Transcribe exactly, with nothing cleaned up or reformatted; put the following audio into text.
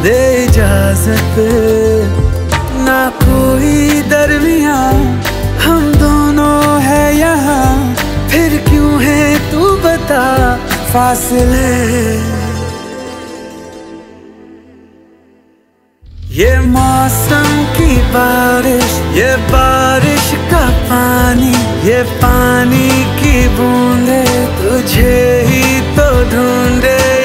दे इजाजत, ना कोई दरमिया, हम दोनों है यहाँ, फिर क्यों है तू बता फासले। ये मौसम की बारिश, ये बारिश का पानी, ये पानी की बूंदे तुझे ही तो ढूंढे।